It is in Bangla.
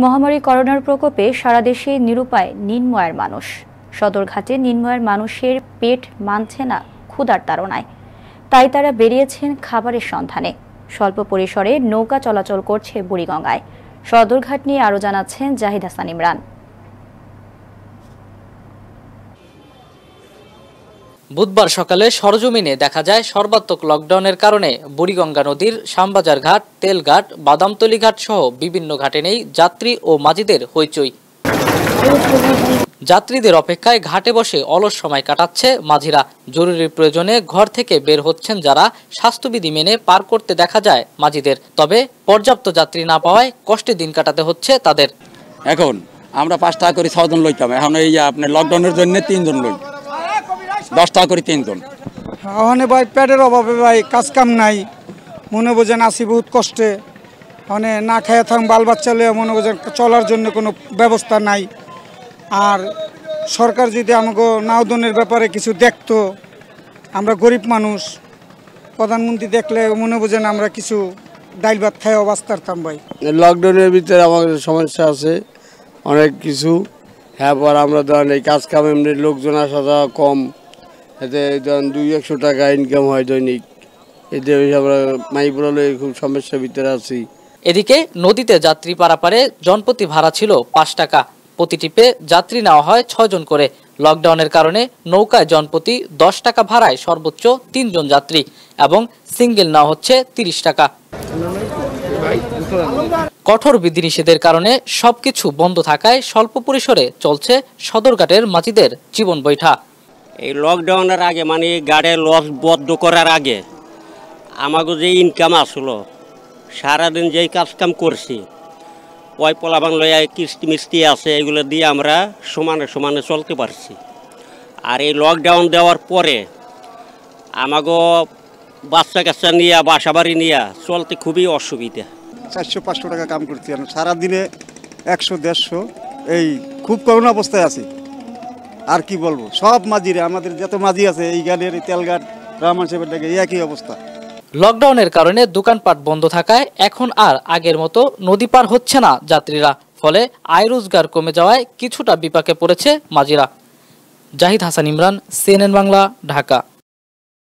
মহামারী করোনার প্রকোপে সারা দেশে নিরুপায় নির্ময়ের মানুষ। সদরঘাটে নির্ময়ের মানুষের পেট মানছে না ক্ষুধার তাড়নায়, তাই তারা বেরিয়েছেন খাবারের সন্ধানে। স্বল্প পরিসরে নৌকা চলাচল করছে বুড়িগঙ্গায়। সদরঘাট নিয়ে আরও জানাচ্ছেন জাহিদ হাসান ইমরান। বুধবার সকালে সরজমিনে দেখা যায় সর্বাত্মক লকডাউনের কারণে বুড়িগঙ্গা নদীর শ্যামবাজার ঘাট, তেলঘাট, বাদামতলী ঘাট সহ বিভিন্ন ঘাটে নেই যাত্রী ও মাঝিদের হইচই। যাত্রীদের অপেক্ষায় ঘাটে বসে অলস সময় কাটাচ্ছে মাঝিরা। জরুরি প্রয়োজনে ঘর থেকে বের হচ্ছেন যারা। স্বাস্থ্যবিধি মেনে পার করতে দেখা যায় মাঝিদের। তবে পর্যাপ্ত যাত্রী না পাওয়ায় কষ্টে দিন কাটাতে হচ্ছে তাদের। এখন আমরা 5 টাকা করে 6 জন লইতাম, এখন এই আপনার লকডাউনের জন্য 3 জন লই, 10 টাকা করে 3 জন। ওখানে ভাই পেটের অভাবে ভাই কাজ কাম নাই, মনে বোঝেন আসি বহুত কষ্টে। ওখানে না খাইয়া থাকুন বাল বাচ্চা লইয়া মনে বোঝেন চলার জন্য কোনো ব্যবস্থা নাই। আর সরকার যদি আমাকে নাওদনের ব্যাপারে কিছু দেখতো, আমরা গরিব মানুষ, প্রধানমন্ত্রী দেখলে মনে বোঝেন আমরা কিছু ডাইল ভাত খাই অবস্থারতাম ভাই। লকডাউনের ভিতরে আমাদের সমস্যা আছে অনেক কিছু। হ্যাঁ, পর আমরা ধরেন এই কাজ কাম এমনি লোকজন আসা যাওয়া কম, এতে ধরেন 200-100 টাকা ইনকাম হয় দৈনিক। এতে আমরা মাইপুরালে খুব সমস্যার ভিতরে আছি। এদিকে নদীতে যাত্রী পারাপারে জনপ্রতি ভাড়া ছিল 5 টাকা। প্রতি ট্রিপে যাত্রী নেওয়া হয় 6 জন করে। লকডাউনের কারণে নৌকায় জনপ্রতি 10 টাকা ভাড়ায় সর্বোচ্চ 3 জন যাত্রী এবং সিঙ্গেল নেওয়া হচ্ছে 30 টাকা। কঠোর বিধিনিষেধের কারণে সবকিছু বন্ধ থাকায় স্বল্প পরিসরে চলছে সদরঘাটের মাঝিদের জীবন বৈঠা। এই লকডাউনের আগে মানে গাড়ি লস বদ্ধ করার আগে আমাকে যে ইনকাম আসলো, সারাদিন যেই কাজ কাম করছি, ওই পোলাবান লইয়া কিস্তি মিস্তি আছে, এগুলো দিয়ে আমরা সমানে সমানে চলতে পারছি। আর এই লকডাউন দেওয়ার পরে আমাকে বাচ্চা কাচ্চা নিয়ে বাসা বাড়ি নিয়ে চলতে খুবই অসুবিধা। 400-500 টাকা কাম করছি, সারাদিনে 100-150, এই খুব করুণ অবস্থায় আছি। আর কি বলবো, সব মাঝিরে আমাদের যত মাঝি আছে এই গাড়ির তেলঘাট রহমান সাহেবের ডাকে একই অবস্থা। লকডাউনের কারণে দোকানপাট বন্ধ থাকায় এখন আর আগের মতো নদী পার হচ্ছে না যাত্রীরা। ফলে আয় রোজগার কমে যাওয়ায় কিছুটা বিপাকে পড়েছে মাঝিরা। জাহিদ হাসান ইমরান, CNN বাংলা, ঢাকা।